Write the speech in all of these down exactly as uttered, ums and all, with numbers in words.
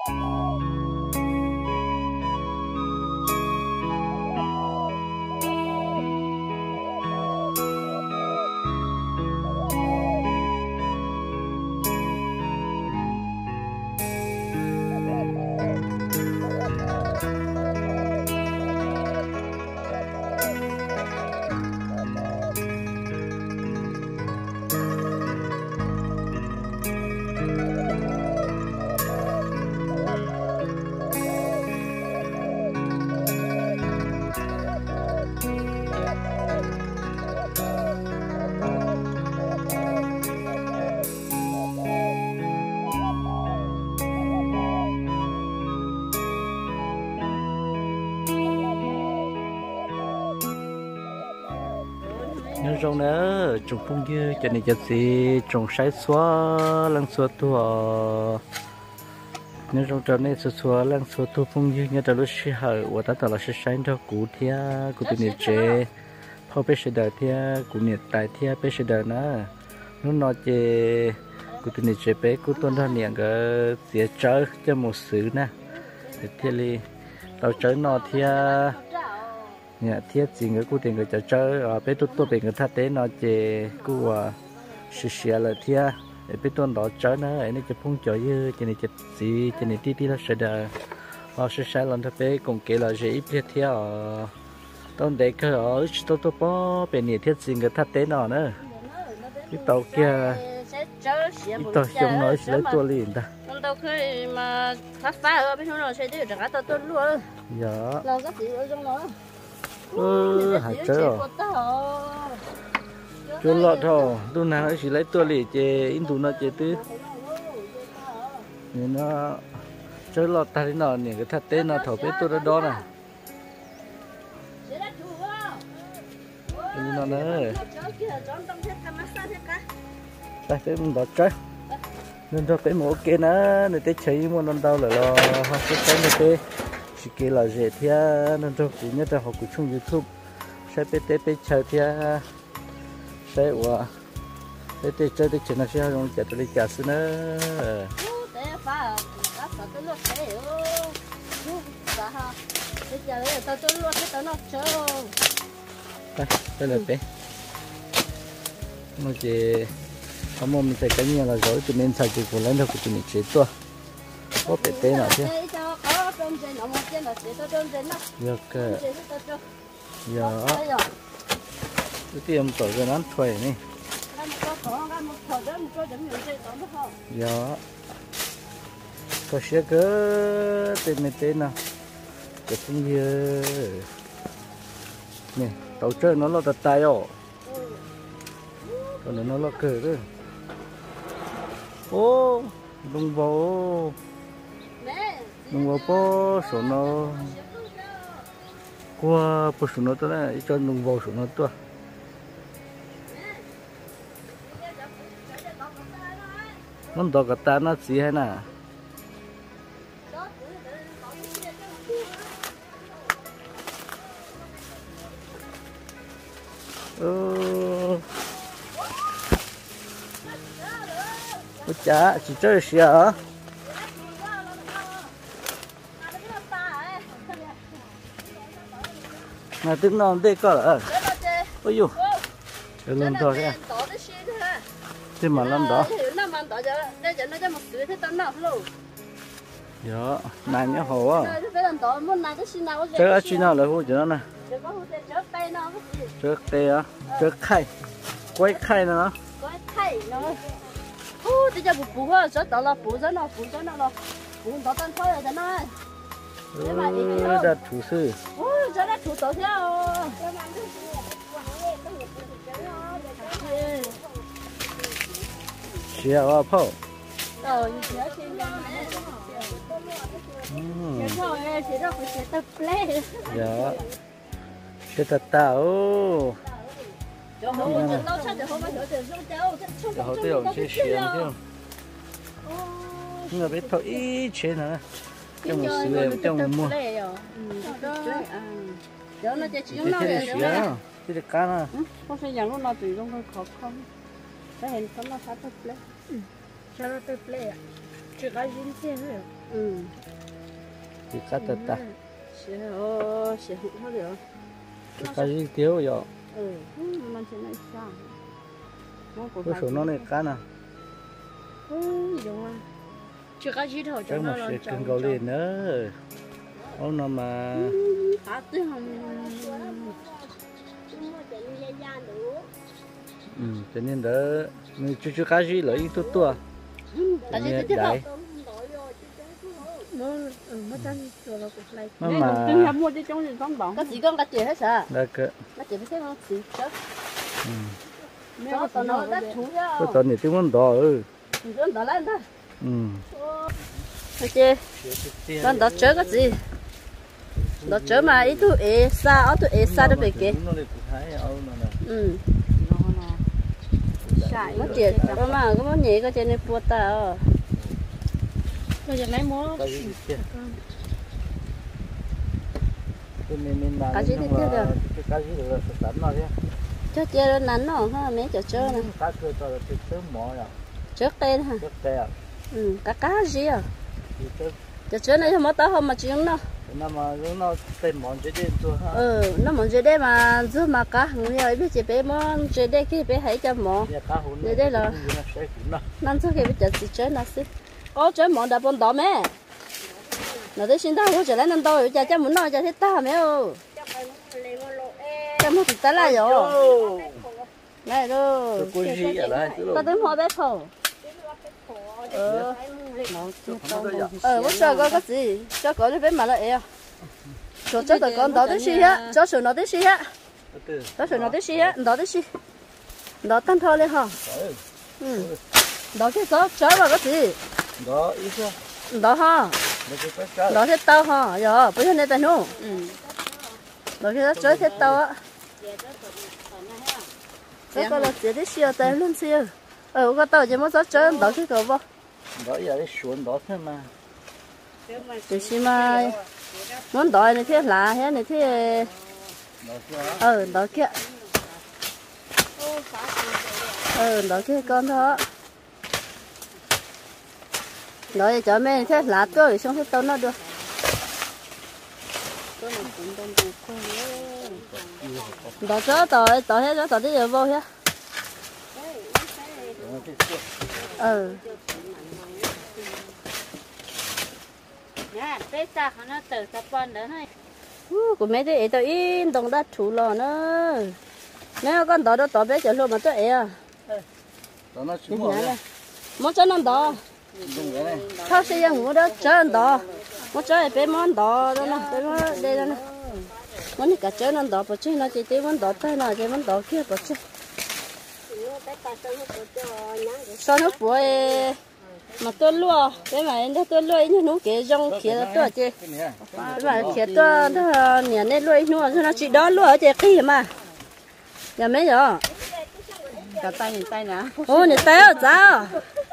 nhớ rong nữa trồng phong dư cho nên cho gì trồng sái xóa lăng xóa tua nhớ rong cho nên xóa xóa lăng xóa tua phong dư nhớ cho lúc xí hở và ta là xí sáng cho cụ thia cụ tụi nhiệt chế phao bé sẽ đợi thia cụ nhiệt tại thia bé sẽ đợi nữa nó nói chế cụ tụi nhiệt chế bé cụ tuân theo niệm cái dễ chơi cho một xứ nè thia li tao chơi nó thia nhà thiết gì người cụ tiền người chơi chơi ở bên tôi tôi bên người ta tế nó chơi cụ à xì xì là thia ở bên tôi đó chơi nữa ấy nó chơi phong chơi như chơi này chơi gì chơi này tí tí nó sẽ đờ họ sẽ sai lần thập bé cùng kể là dễ biết thia ở tôi để cái ở tôi tôi bỏ bên này thiết gì người ta tế nó nữa cái tàu kia cái tàu trong nó sẽ lấy tua liền ta tàu khi mà phát phá ở bên nó sẽ đi được cả tàu tôi luôn dạ lâu rất gì ở trong nó ừ hạt chơi rồi cho lọt thôi tôi nào chỉ lấy tua lì chơi in tụ nó chơi tứ nên nó chơi lọt ta thế nào những cái thắt tên nó thổi biết tôi đã đó này như nó nữa đây cái mình đó chơi nên cho cái mũ kia nữa nên tới chơi muốn ăn đâu là lo hoa sẽ cái này tê chỉ kia là dễ thia nên cho cũng nhất là học của chung YouTube sẽ bé té bé chơi thia sẽ qua bé té chơi để chơi nó sẽ dùng chặt để chặt xí nữa đây đây là bé nó chỉ không muốn mình thấy cái nhiều là rồi cho nên xài chỉ của lên thôi của tụi mình chế tua có bé té nào chứ được cái giờ cái tiệm tổ cho nó thuê này giờ có xe cứ tên này tên nào cái cũng như nè tàu chơi nó là thật tay ồ còn nó là cờ đó ô đồng vào đồng vào po số nó qua po số nó tới này cho đồng vào số nó tua nó đỏ cả ta nó gì hay nè ừ ôi chà chỉ chơi gì hả mà tiếng non đây có là ôi dồi chơi lên thôi kìa thế mà lắm đó dạ này nhá hồ á chơi ở trên nào là hồ chỗ nè chơi tê á chơi khay quay khay nữa quay khay nữa ô bây giờ bù bù á rất đó là bù rất nó bù rất nó là bù đó tan thôi rồi nó ừ đặt chủ sư ô rất là chủ tổ theo xíu à phô rồi xíu xíu ừ rồi xíu đó phải xíu tập play dạ xíu tập tao cho họ mình lâu chắc để họ mà hiểu được trong cháu cho họ tiêu xíu xíu chứ nhưng mà biết thôi ít chế nữa trong một xíu em trong một mua đó nó chỉ chỉ thế xíu chỉ được cá nè không phải dạng nó tùy trong cái khó không cái hình nó phát tập play cho nó tập play chỉ cái gì thế thôi ừ thì cắt tạt ta sẽ ô sẽ hụt hết rồi thì cái gì thiếu rồi ừ mình sẽ nói sao cái số nó này cá nè ừ đúng rồi chỉ cái gì thôi cái mà sẽ cưng gấu lên nữa ông nó mà cá tư không ừ cho nên đỡ mình chú chú cá gì lợi ít tốt tua cái gì tiếp theo mà mà cái gì con cái gì hết sao là cái cái gì phải không gì chứ ừ nó tao nó đã chủ ya cái tao này tiếng món đỏ ừ nó đỏ lên đó ừ cái gì nó đỏ chớ cái gì đỏ chớ mà ít tu ế sa ở tu ế sa đó về kì ừ nó chết có mà có món nhẹ có trên này bùa tao bây giờ lấy món cái gì tiếp theo cái gì được sẵn rồi chứ cho chơi nắn nó ha mấy chỗ chơi này cá cơ to là sớm mỏ rồi trước tên ha trước đây à ừ cá cá gì à chỗ chơi này không có tao không mà chuyện nó nó mà nó tên món chơi đêm thôi ha ừ nó món chơi đêm mà giúp mà cá người ấy biết chơi bé món chơi đêm khi bé hãy cho món để đây là năm trước khi bây giờ chỉ chơi nó xí có chơi món đã bốn đỏ mẹ nó tới xin tao có chơi lại năm đôi giờ cho muốn nói cho thế ta mẹ ơi cho muốn thì ta lại rồi này rồi tao tính hoa bé phở ờ ờ bữa sau có cái gì cho có cái bé mà lại à cho cho tao con đó tới xí á cho sườn nó tới xí á cho sườn nó tới xí á đó tới xí đó tan thơ lên hả ừ đó cái đó chơi vào cái gì đó ít thôi đó ha đó thế tao ha giờ bây giờ này tao nu đó cái đó chơi thế tao á cái con là chỉ để xưa tao lên xưa ờ cái tao chỉ muốn chơi đó cái cầu vô đó giờ cái xuống đó thôi mà thì xí mà muốn đòi này thế là thế này thế ờ đó kia ờ đó kia con thôi nói cho mẹ thế là tôi xong hết tao nó được đó cho tao tao hết đó tao đi vô hết ừ nè bây giờ nó từ tập con nữa hay của mấy đứa tao in đồng đất chủ lò nữa nếu con tao đó tao bé chờ luôn mà tôi à đó nó xuống rồi muốn cho nó đỏ thao xây dựng ngủ đó chơi đỏ muốn chơi bé món đỏ đó nè bé món đây đó nè muốn cả chơi nó đỏ bỏ chơi nó chỉ tiêu món đỏ tay nó chỉ món đỏ kia bỏ chơi sao nó bùi mà tôi lúa cái mà em tôi lúa như nó cái rong kia là tôi chơi cái mà kia tôi đó nhà này lúa nó nó chỉ đó lúa chơi kia mà nhà mấy giờ cả tay nhìn tay nè ô nhìn tay ở sao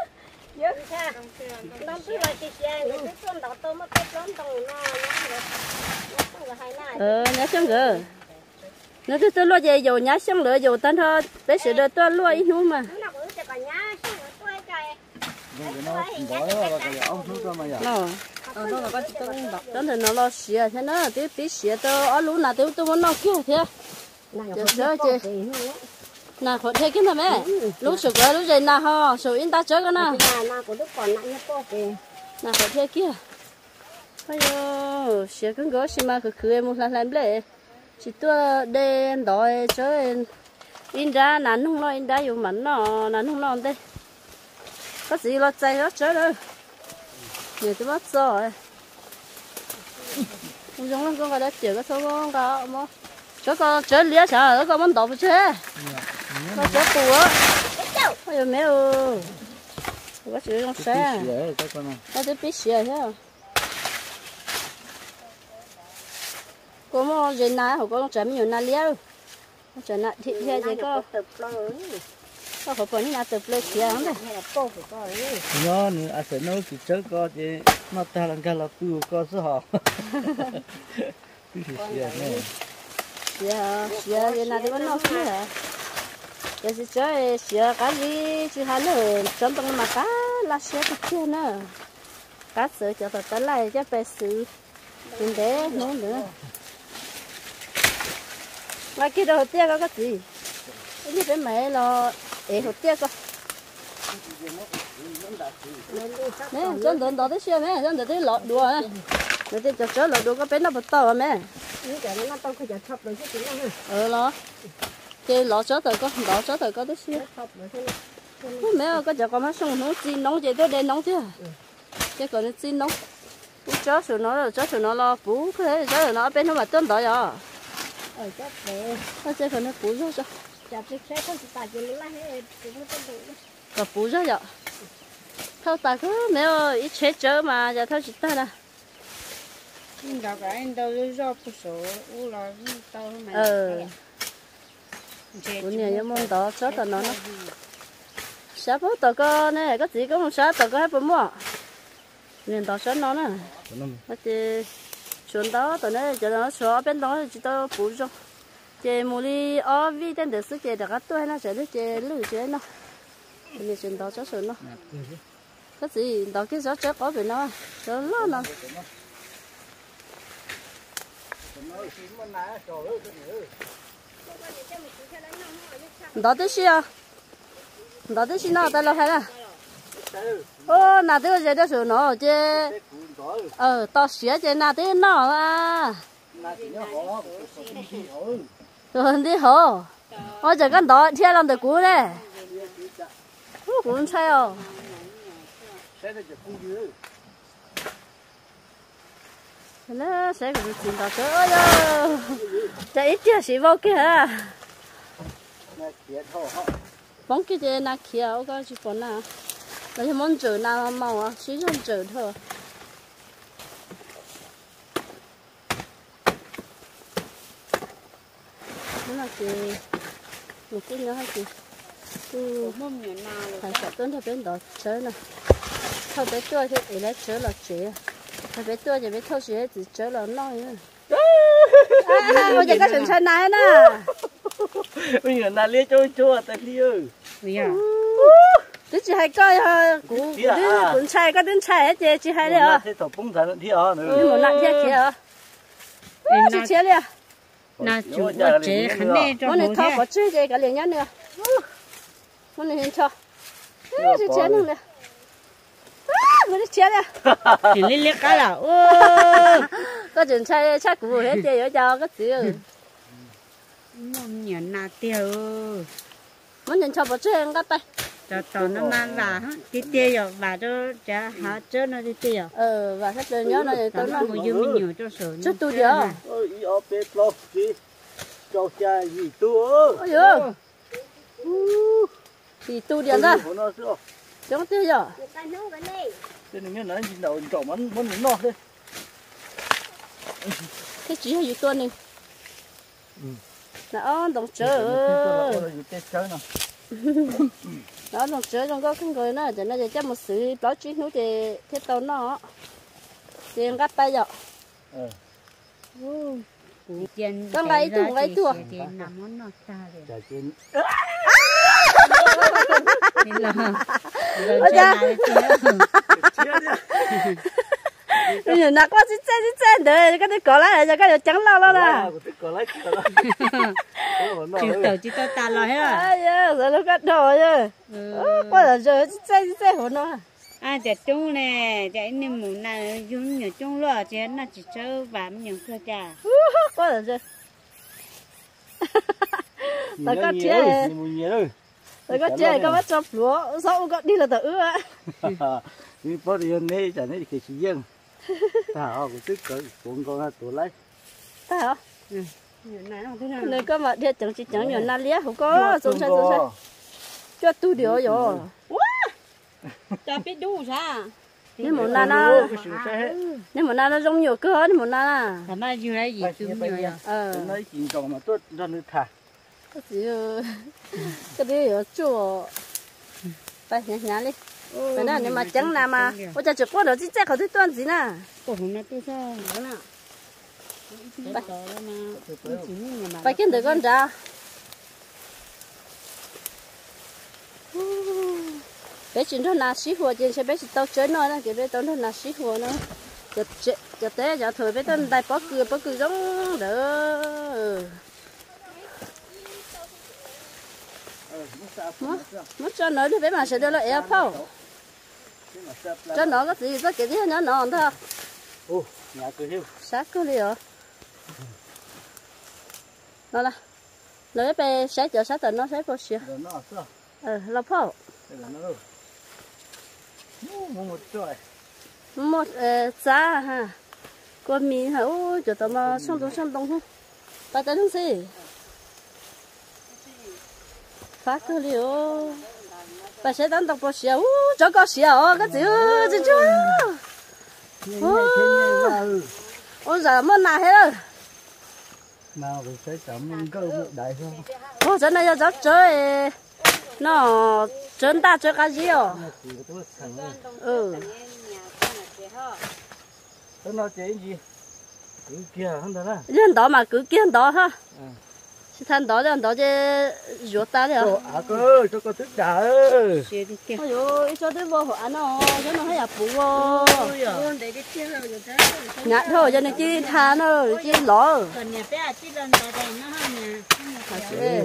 ờ nhá xong rồi nó cứ tôi lo về dầu nhá xong rồi dầu tan thôi bé sẽ đưa tôi lo ít nữa mà nó nó là con tôi cũng đọc đó thì nó lo xìa thế nó tí tí xìa tôi ở lũ nào tôi tôi muốn nó kia thế chờ chờ chị nà khỏi thế kia nào mẹ lũ sụp rồi lũ dày nà ho sụp in ta chơi cái nào nà khỏi thế kia ôi yo xìa cứ gỡ xì mà cứ cứ em một lần làm lệ chỉ tôi đen đói chơi in ra nắn không lo in ra dùng mắm nó nắn không lo đây có gì lo chạy nó chơi đâu nhiều tôi bắt rồi không giống lắm con cái đó chỉ có số con cả mà cho con chơi lia chả con muốn đổ chơi nó chơi cua ôi yo mẹ ơi có chuyện không xe nó tới biết xe thế có một giờ nào họ có chém nhiều na lia chả nạ thịt thế chứ có có phải còn na tập lên kia không đấy nó nữa à sẽ nấu chỉ chơi có chứ nó ta làm cái là bự có số họ dạ dạ giờ nào thì vẫn nấu kia hả giờ chỉ chơi giờ cái gì chỉ hai nữa chấm bằng mà cá là xe cái kia nữa cá sấu cho tao tới lại cho bé sứ đừng để nó nữa ngoài kia đâu tia có cái gì cái gì bên mẹ lo ế hột tia cơ mẹ chân đồn đó tới xe mẹ chân đồn tới lọt đùa nè để tới chợ lọt đùa có bên nó bật tàu mẹ ờ lo cái lọt chợ thời có lọt chợ thời có tới xe mẹ có chợ có má sông nó chi nóng chỉ tới đây nóng chứ cái còn nó chi nóng chợ sửa nó rồi chợ sửa nó lo bú cái chợ sửa nó bên nó mà chân đó rồi ở chắc để nó chơi còn nó bú rồi sao chặt chiếc xe con chỉ tại chỉ lấy hết cũng không đủ có bú rồi vậy thâu ta cứ mẹ ơi ít chế chớ mà giờ thâu chỉ ta nè nhưng đó cái anh đâu do phụ số u là tao mà ờ bún nhiều như món đó chớ tao nó nó sao bố tao có nè có gì cũng không sao tao có hết bún mua nên tao chớ nó nè nó chỉ chuẩn đó tao nói giờ nó xóa bên đó chỉ tao bú rồi chị mua đi ở vi tên được sức chị được cái tuổi nó sẽ được chị lười chị nó bây giờ chuyện đó cho sửa nó cái gì đó cái gió chết có về nó cho nó nó đó tới xíu đó tới xíu nó tới lâu hay là ô nào tới giờ tới sửa nó chứ ờ to xía chứ nào tới nó à rồi đi hồ ôi giờ cái đó theo làm được cú đấy cũng sai rồi nó sẽ cũng chuyện đó chứ ơi chạy ít chưa xí vô kia à bóng kia thì na kia ô cái chỉ còn na nó chỉ muốn chở na màu à chỉ trong chở thôi nó là gì một cái nữa hay gì ừ phải sợ tuấn theo bên đó chơi nè thôi bé tua thì lấy chơi là chơi thôi bé tua thì bé thôi chơi thì chơi là nói nữa à bây giờ cái chuyện chơi này nè bây giờ là lia chơi chua tại lia cái chị hay coi ha cú cú chơi có đến chơi hết chị hay đấy à thế tổ bung thành thì ở nữa nhưng mà nặng thế kia à chị chơi đi à na chủ có chế khánh nè cho món này thao có chơi gì cả liền nhá nữa món này hiện cho chị chơi nữa nè món này chơi nè chỉ lấy lấy cái là ô có chuyện chơi chơi cũ hết chơi ở cho cái gì món nhiều na tiêu món này cho bỏ chơi ăn cái tay cho tao nó mang vào cái tiêu rồi và cho chả hả chứ nó đi tiêu ờ và hết đời nhớ này tôi nó một dương nhiều cho sửa chút tu giờ ôi ở bên lộc gì cho cha gì tu ơi ơi thì tu điện ra chẳng tiêu giờ thế nên nói nhìn đầu trộm muốn muốn nó thế cái chỉ hay tu này nó đồng chơi đó đồng chơi trong có cái người nó cho nó cho một sự báo chí nó thì thế tao nó tiền gấp tay rồi con lấy tu lấy tu ôi cha bây giờ nãy có chỉ chơi chỉ chơi đấy cái này có lại rồi cái này trắng lao lao là chỉ tao chỉ tao ta lo hết rồi ai giờ rồi nó cắt đầu rồi có là giờ chỉ chơi chỉ chơi hồn nó à để chung nè để nên muốn là dùng nhiều chung lo chứ nó chỉ chơi vạm nhiều cơ cha có là giờ tao có chơi tao có chơi có bắt chọc lúa sau có đi là tao ưa đi bỏ đi này chả này cái gì vậy ta họ cũng tức cỡ cũng con ha tụi lấy ta hả này có mà để chẳng chỉ chẳng nhiều na lia không có xuống sai xuống sai cho tu điều rồi cho biết đủ sao nếu một na na nếu một na nó giống nhiều cơ nếu một na làm mà như này gì cũng nhiều ờ nói chuyện còn mà tốt cho nó thà cái gì cái gì ở chỗ phải nhả nhả đi phải nè nhưng mà chẳng nào mà tôi cho chụp qua đó chứ chắc họ thích tuần gì nè cổ hồn nó tôi sao nè phải kiếm được con ra bé chỉ thôn nào xí hồ trên xe bé chỉ tao chơi nói đó cái bé tao thôn nào xí hồ nó chật chật chật té giờ thôi bé tao đại bó cười bó cười giống đỡ mất cho nó đi bé mà sẽ đưa lại ép phao cho nó có gì có cái gì nó nó thôi ô nhà cửa hiu sát cứ đi rồi nó là nó bé sẽ chờ sát tận nó sẽ có gì ờ là phao một giá ha con mì hả ôi chỗ tao mà xong đông xong đông không ta tới không gì phát cứ liều bà sẽ đánh đọc bao nhiêu cho có xíu cái gì chứ chứ ôi giờ mất nào hết rồi nào thì sẽ chậm có một đại không ôi giờ này giờ chơi nó chân ta chơi cái gì à ừ nó chơi gì cứ kia không được á lên đó mà cứ kia đó ha than đó lên đó chứ ruột ta đấy à cơ cho con thức đã ơi ôi ơi cho đứa vô ăn nó cho nó hay là phụ vô nhặt thôi cho nên chỉ than thôi chỉ lỏ còn nhà bé chỉ lên tại đây nó hơn nhà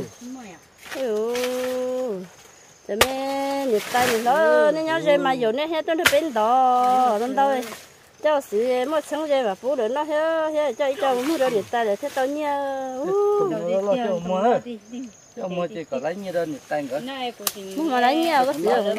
ôi cho mẹ nhiệt tay nhiệt đó nên nhau rồi mà dùng nó hết tôi bên đó đâu đâu cho sự mất sống rồi mà phụ được nó hết hết cho cho mua được nhiệt tay để thế tao nhớ cho mua cho mua chỉ có lấy như đơn nhiệt tay nữa mua mà lấy nhiều có sữa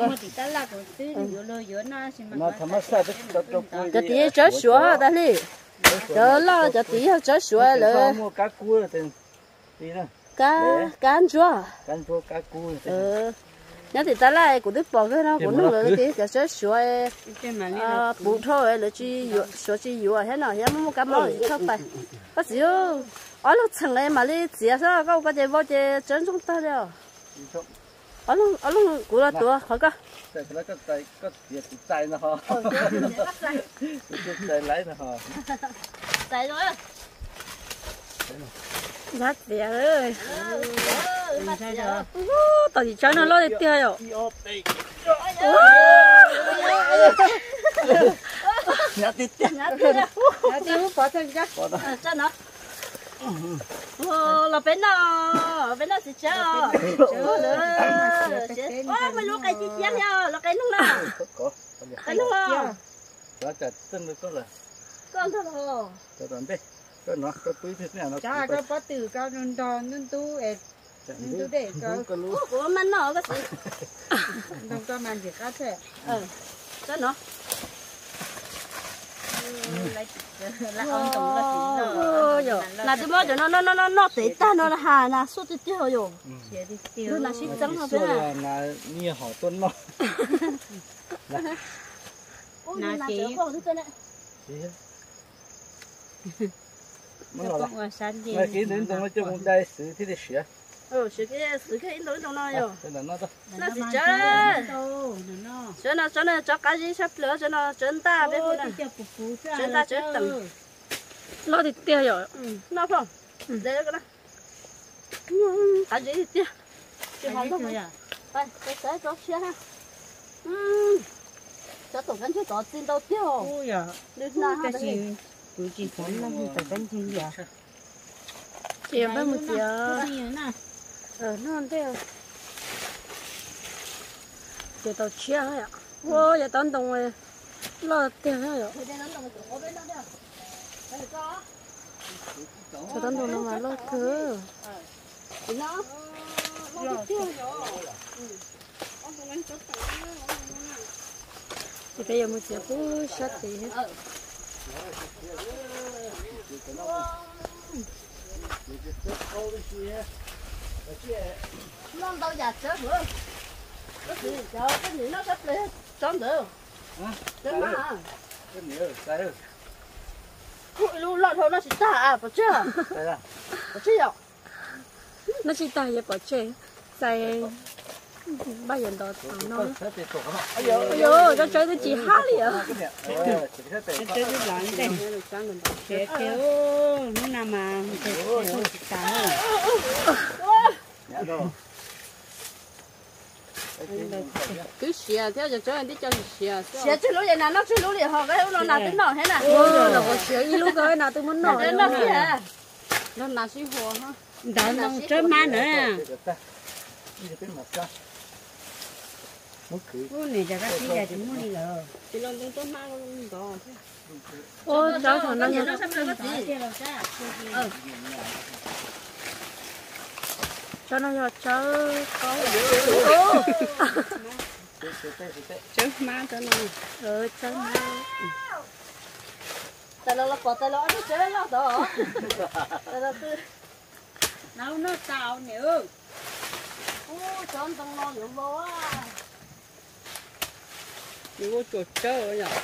nó thầm mất sao cho cho cho tí cho sữa ta đi cho lo cho tí cho sữa rồi mua cá cua rồi tí nữa cá cá ăn chua cá chua cá cua ừ nhớ thì ta lại của đứt bỏ cái nó của nó rồi tí cho sữa sữa bù thôi là chỉ sữa chỉ dừa hết nào hết mua cá mò gì không phải có gì ở lúc thằng này mà đi chia sao có cái gì vô chơi chân trong ta đâu ở lúc ở lúc của nó tua khỏi có cái cái cái tay cái tiệt tay nó ho cái tay lấy nó ho tay rồi rất đẹp ơi tao chỉ cho nó lo đi tiêu rồi nhá tít nhá tít nhá tít bỏ thêm cho cho nó ô là bên nó bên nó sẽ chơi ô mà lúc cái gì chén nhau là cái nung nào cái nung nào đó chả chân được có rồi con thôi hồ cho tận đây cái nó cái túi thế này nó cha cái bát từ cao non đòn non tu ép non tu để cao của mình nó cái gì non to màn gì cá thế ừ cho nó là ông tổng là gì nó là cái món cho nó nó nó nó nó tệ ta nó là hà là số tiền tiêu rồi nó là xí trắng không biết là là nhiều họ tuân nó là chỉ nó là là cái đến trong trong một đại sự thì để sửa ừ sửa cái sửa cái in trong nó rồi cái nó đó nó chỉ chơi cho nó cho nó cho cái gì sắp lửa cho nó chân ta biết không chân ta chơi tầm nó thì tiêu rồi nó không để cái đó cái gì thì tiêu chứ không đâu đây cái cái đó xe ha cho tổ căn chứ có tin đâu tiêu ôi à cái gì cứ chỉ phun nó thì phải đánh gì à chị em một chị ờ nó ăn tiêu chị tao chia hay à ô giờ tao đồng rồi lo tiền hay à cho tao đồng nó mà lo cứ nó lo tiêu thì bây giờ một chiếc bút sắt thì hết non đâu giặt sớm nữa cái gì cho cái gì nó sắp lên trốn được cái mà cái nhiều đây rồi ui lu lợn thôi nó chỉ ta à bỏ chưa đây là bỏ chưa nó chỉ tay bỏ chơi tay bao giờ đó nó ôi yo cho chơi cái chị hát đi à chơi cái lợn đây sẽ kéo nó nằm mà kéo tao cứ xìa theo cho cho anh đi cho xìa xìa chứ lúc này nào nó chứ lúc này họ cái nó nào tính nọ thế nào nó có xíu như lúc rồi nào tôi muốn nổi đến nó kia nó nào xí hồ ha đó nó chơi má nữa ô này cho các chị ra thì mua đi rồi chỉ làm trong tôm má con đó ô cháu thằng nó nhớ cho nó nhớ cháu có chứ má cho nó ờ cháu má tại nó là có tại nó nó chơi nó đó tại nó cứ nấu nó tao nữa ô chọn tông lo nhiều vô á nhiều chuột chơi nhở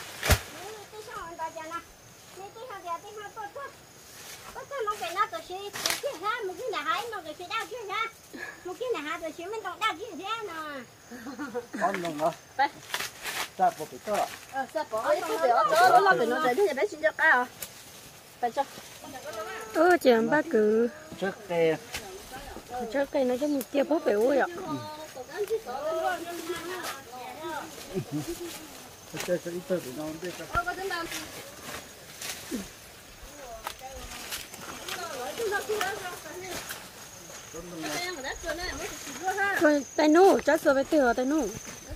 một cái nó tôi xí cái ha một cái là hai một cái xí đau chứ ha một cái là hai tôi xí mình còn đau chứ thế nè con đồng đó sao có phải cho ờ sao có cái cái đó đó nó nó để để xin cho cái à phải cho ơ chị em bác cứ trước đây trước cây nó giống như kia bóp phải uống ạ chơi chơi ít thôi nó biết sao thôi tay nụ chắc rồi phải tiêu tay nụ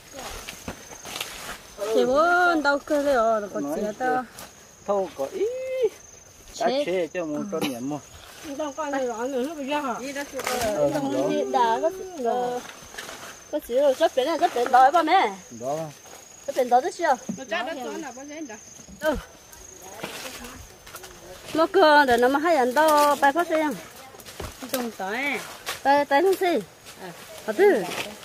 chỉ muốn đau cơ rồi là còn chuyện tao thâu có ý đã chế cho một con nhện mua đâu con này rõ nữa nó bây giờ hả không đi đá có có chỉ rồi sắp đến này sắp đến đói ba mẹ đó sắp đến đói rất chưa nó chắc nó nó bao giờ đó ừ nó cơ để nó mà hay ăn đâu bài phát xem trồng tỏi bài bài không gì à thứ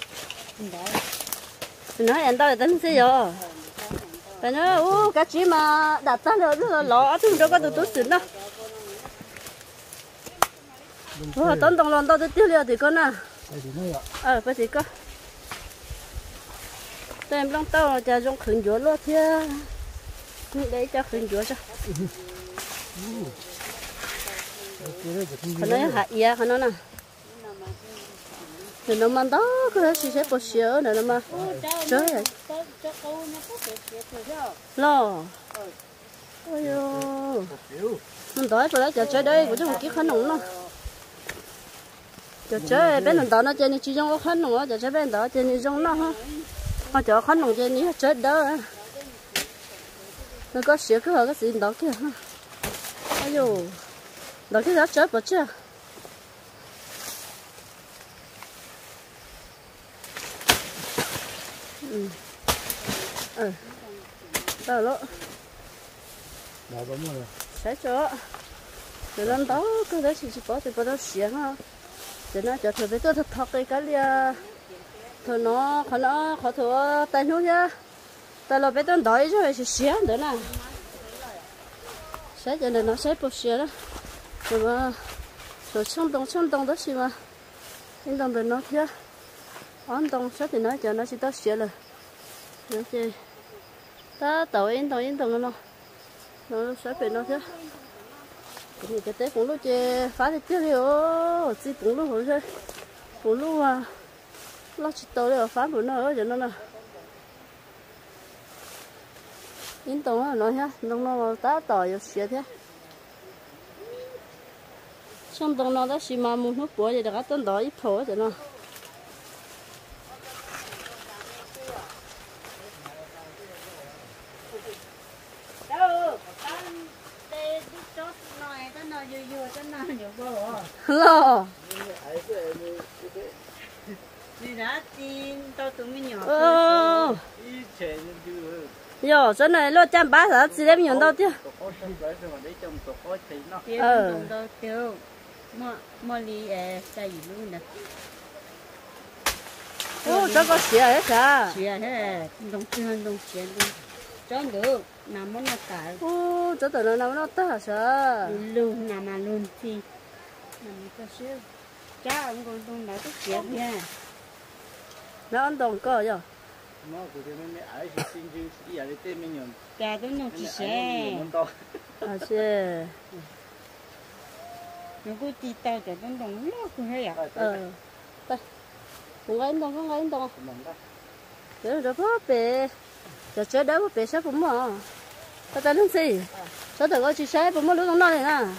nó hay ăn đâu để tính gì rồi bài nó ô cá chí mà đặt ra rồi rất là lỏ chứ đâu có tụt tụt xỉn đâu ô tốn đồng lòng đâu tôi tiêu liều thì con à ờ phải thì con em đang tao cho dùng khẩn chúa luôn thưa đấy cho khẩn chúa cho khẩn nó hại ya khẩn nó nè thì nó mang đó cái gì sẽ bớt xíu nữa mà trời ơi lo ôi yo mình đói rồi đấy chờ chơi đây của chúng mình kiếm khẩn nóng nó chờ chơi bên mình đó nó chơi như chỉ trong khẩn nóng chờ chơi bên đó chơi như trong nó ha họ chờ khẩn nóng chơi như chơi đó nó có xíu cái cái gì đó kia ha ôi yo đó cái đó chơi bớt chưa ừ ừ đó lỗ đó có mua rồi sẽ cho rồi lần đó cứ đấy chỉ có thì có đó xỉa ha cho nó cho thử với tôi thật thật cái cái lia thôi nó khó nó khó thua tay nhú nhá tay lo bé tôi đói chứ phải xỉa nữa nè sẽ cho nên nó sẽ bớt xỉa đó rồi mà rồi xong đồng xong đồng đó xí mà anh đồng được nó kia anh đồng sẽ thì nói cho nó chỉ tao xỉa rồi nó chơi ta tàu anh đồng anh đồng nó nó sẽ phải nó chứ cái này cái té cũng lúc chơi phá thì tiếc rồi chỉ cũng lúc hồi chơi cũng lúc à lúc chỉ tàu rồi phá bữa nào cho nó nè anh đồng nó ha đồng nó ta tàu rồi xỉa thế xong đồng nó đã xì mà muốn hút bữa thì đã tận đó ít thôi cho nó lo đi đã tin tao tụi mình nhỏ ờ yo chỗ này lo trăm ba giờ chỉ đem nhiều đâu chứ ờ đâu tiêu mà mà đi chạy luôn nè ô cho có xỉa hết cả xỉa hết đồng tiền đồng tiền cho được nằm nó cả ô cho tụi nó nằm nó ta hả sao luôn nằm mà luôn thì nằm có xíu cha ông còn đông nói cái xỉa nha nó ăn đồng cơ rồi nó của cái mấy ấy thì xin chứ đi ở đây tên mình nhổn cha tôi nó chỉ xe à xe nó cứ đi tao cho nó đồng nó cũng hay à ờ đây cũng ăn đồng không ăn đồng mỏng đó Chơi đó bố bể, chơi chơi đó bố bể sao cũng mà, ta ta lúc gì, sao ta có chỉ sai bố mua lúc nó này nè.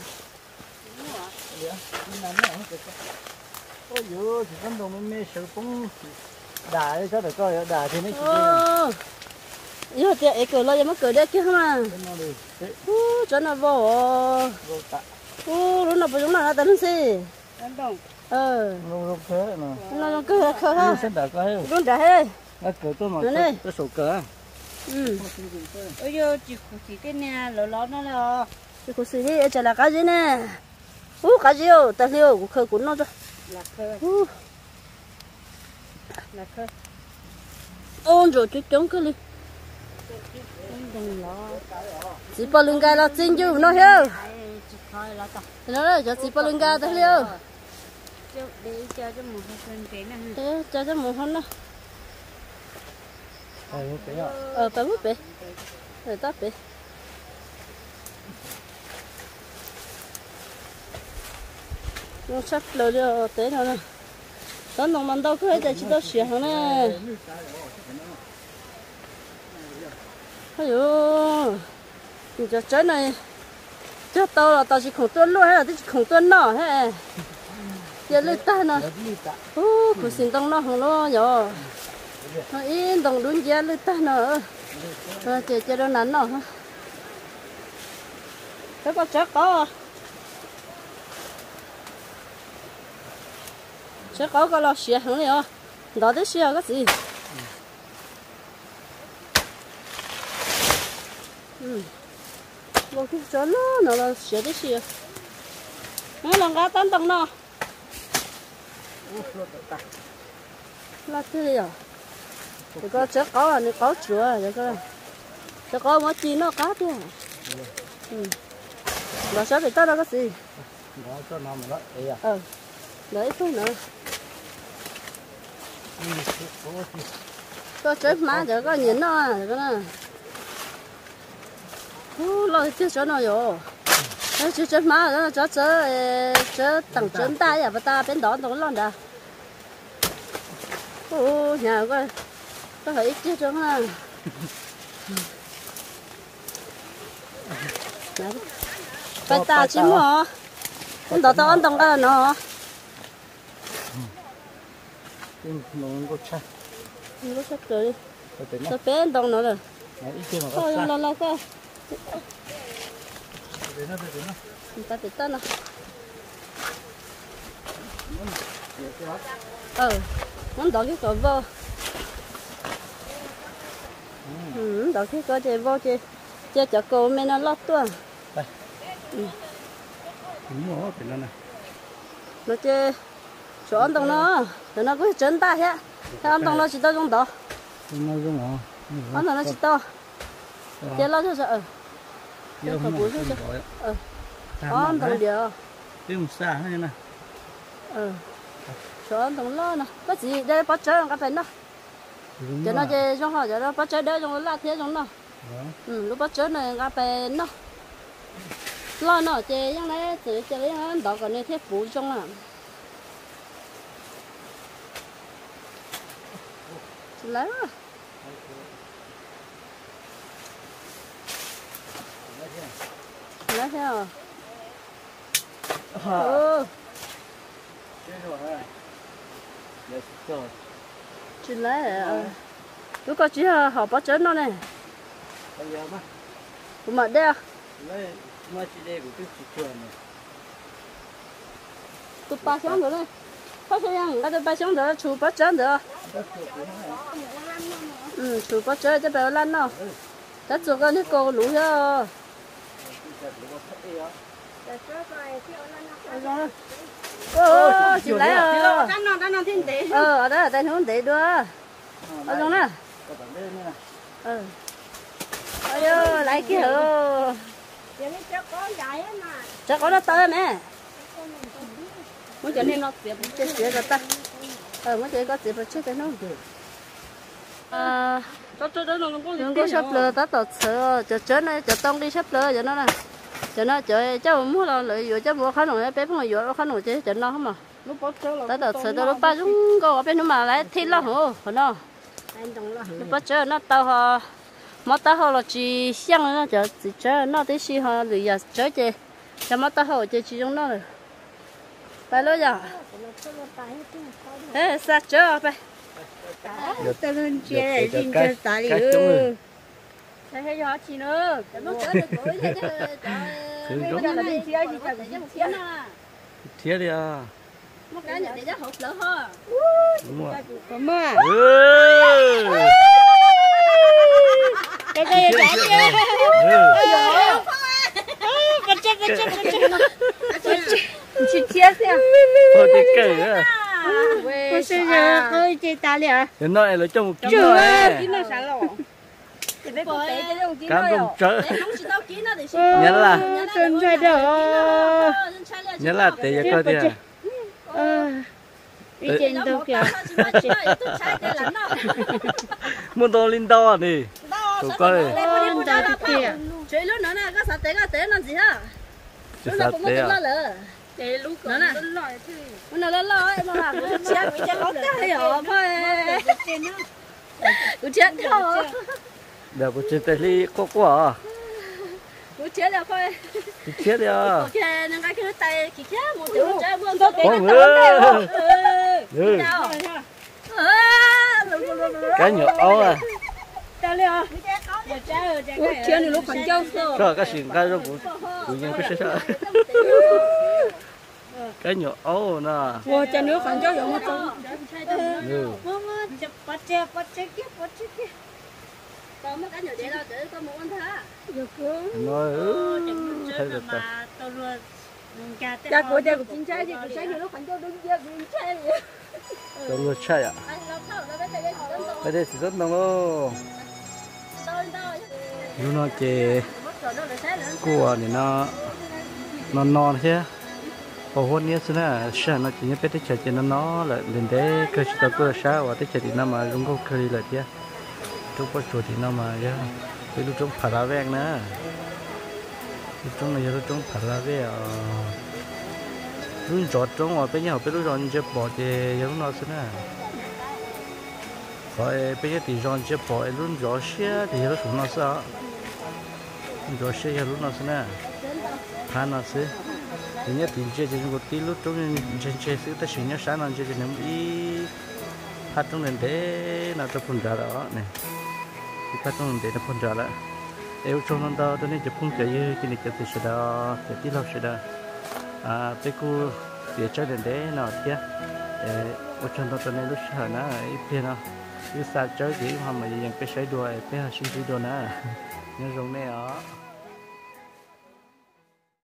ôi dồi chỉ con đồng mê sầu cũng đà sao được coi đà thì nó chỉ Ô, giờ thì ấy cười lo giờ mới cười đấy kia mà, ô cho nó vô, vô tạ ô lúc nào bố chúng nó ta lúc gì, Ăn đồng. ờ, luôn luôn thế mà nó cứ khờ ha, sẽ đà coi luôn đã hết, nó cỡ tôi mà tôi sổ cỡ ừ, Ôi giờ chỉ có chỉ cái nhà lỡ lỡ nó là cái cuộc xử lý chỉ là cái gì nè, ô cái gì ô, ta liều cũng khờ cũng nó rồi, là khơi, ô, là khơi. ôn rồi chút chống cái đi. Đừng lo. Chỉ bao lưng gà là chín chứ nó hiểu. Chỉ khơi là tao. Nó nói cho chỉ bao lưng gà tới liêu. Chứ để cho cho một phần cái này. Thế cho cho một hôm đó. ờ cái đó Ờ phải bút bể. Rồi tắt bể. Nó sắp lỡ rồi té nó nè. Đó nông mình đâu có hết chỉ đâu xỉa hơn nè. Ôi dồi, giờ trái này chắc tao là tao chỉ khổng tuân luôn hay là chỉ khổng tuân nọ hết. Giờ lấy tay nè, ô, cứ xin tông nó không lo giờ, nó yên tông đúng giờ lấy tay nè, rồi chơi chơi đâu nắn nọ, cái con chắc có, chắc có cái lo xỉa không nè, đó để xỉa cái gì? Ừ, một cái chỗ nó nó là xỉa để xỉa, nó làm cái tán tông nó. Là thế gì à? Thì có chắc có anh có chữa vậy cơ. Chắc có mấy chi nó cá thôi. Ừ. Là sao bị tao đó cái gì? đó cho nó mà nó ấy à Ờ. Đấy thôi nữa. Có chết má giờ có nhìn nó à, cái này. Ô, lo chết cho nó rồi. Nó chết chết má nó chết chết chết tầng chân tay à, và ta bên đó nó lon đã. Ô, nhà có có phải ít chứ trống à. Phải ta chứ mà. Con đó tao ăn đồng cái nó. nhưng nó có chắc Nó có sắp rồi đi. có tính Tao bé ăn đồng nó rồi. nó ít kia mà có Thôi sao lo lo coi. đến nó đến nó Người ta tự tân à. Ừ, muốn đổ cái cỏ vô. Ừ, đổ cái cỏ chơi vô chơi. Chơi cho cô mẹ nó lót tua. đây đúng rồi cái nó này Nó chơi chỗ ăn đồng nó, rồi nó cứ chân ta hết. Thế ăn đồng nó chỉ tao trong đó. nó giống hả Ăn đồng nó chỉ tao. Chơi lo cho sợ. giờ không có gì rồi Ừ. Ăn đồng điều. cái một xa thế này Ừ. Chỗ ăn đồng lo nè. Có gì đây bắt chơi cái phải nó. Cho nó chơi trong họ cho nó bắt chơi đỡ trong nó là thế trong nó. Ừ, lúc bắt chơi này cái phải nó. Lo nó chơi trong đấy tự chơi lấy nó đó còn này thế phủ trong à. Lấy à. Lấy theo. Ừ. Chỉ lấy à. Lúc có chỉ họ bắt chơi nó này. Cũng mà đeo. mà chỉ để của cái chỉ chuồn này Tụi ba sáng rồi đấy. Có sao yang, cái tụi ba sáng rồi, chú bắt chơi được. Ừ, chú bắt chơi cho bé lan nào. Tất cả cái này cô lú cho. Ô, chị lấy à. Ăn nó ăn nó thiên tế. Ờ, ở đó là tên hướng để đưa. Ở trong nè. Ừ. Ôi ơi, lấy kia hả? Chắc có nó tơi mẹ. Muốn cho nên nó tiệp chết chết rồi ta. Ờ, muốn cho có tiệp chết cái nó. À, đừng có sắp lừa ta tọt sợ, cho chết này, cho tông đi sắp lừa cho nó nè. Cho nó chơi, cháu mua là lợi dụng cháu mua khá nổi, bé không có khá nổi chứ cho nó không mà. Ta tọt sợ ta lúc ba chúng có ở bên nó mà lại thi lo hổ, hả nó. bắt chơi nó tao họ mất tao họ là chỉ xiang nó chờ chỉ chơi nó tới khi họ lười giờ chơi chơi cho mất tao họ chơi chỉ trong nó rồi phải lo giờ ê sao chơi phải tao lên chơi lên chơi tao đi thấy hay họ chỉ nữa nó chơi được rồi Thứ bây giờ là đi chơi gì chơi cái một thiên à thiết đi à một cái nhà để cho hộp lỡ ha đúng rồi có mưa cái cái cái cái vật chất vật chất vật chất chị thiết xem thôi cái cây á có sao giờ ơi chơi tao đi à đến nơi là trong một kín chưa rồi kín nó sáng lò cám đông trời nhớ nhớ là chân chơi đó nhớ là để cho coi đi à đi trên đâu kìa muốn to lên to đi tụi coi con ta đi kìa chơi lúc nữa nè có sao té có té làm gì hả chứ sao thế à để lúc nữa nè nó nó lo nó làm nó chết bị chết lót cái hả phải cứ chết thôi để bữa chơi tay đi có quá cứ chết là phải cứ chết đi à ok nên cái cái tay kì chết một tiểu chết buông có người cái nhỏ áo à tao đi à chết thì lúc còn châu sơ rồi cái gì cái đó cũng cũng như cái sao cái nhỏ áo nè wow cha nước còn châu giống không ừ bắt chơi bắt chơi kia bắt chơi kia có mấy cái nhỏ để đâu để có một con thá nói ừ thấy được rồi cha của cha của chính trái gì của trái nhiều lúc còn châu đứng kia của chính trái gì tôi luôn chạy à cái đây thì rất ngon ô lúc nó chè cua này nó nó non thế ở hôm nay xin là sáng nó chỉ nhớ biết chơi chơi nó nó là lên đấy cơ sở cơ sở và tới chơi thì nó mà luôn có chơi là thế lúc có chuột thì nó mà ra cái lúc trong phá ra vẹn nữa lúc trong này lúc trong phá ra vẹn lúc chọt trong ở bên nhau bên lúc chọn chơi bỏ thì lúc nó xin là rồi bây giờ thì chọn chơi bỏ lúc chọn xe thì lúc chúng nó sao chọn xe lúc nó xin là phá nó xí thì nhớ thì chơi chơi một tí lúc trong chơi chơi xí ta chỉ nhớ sáng nó chơi chơi ném ý phát trong nền thế nào cho phun ra đó này phát trong nền thế nó phun ra đó nếu trong nó đó tôi nên chụp phun chạy như cái này chụp thì sẽ đó cái tí lâu sẽ đó à cái cô để chơi nền thế nào kia ở trong đó tôi nên lúc sợ nó ít tiền nó cứ xa chơi thì mà màยังไปใช้ด้วยไปหาชิ้นที่โดนนะเนี่ยตรงนี้อ๋อ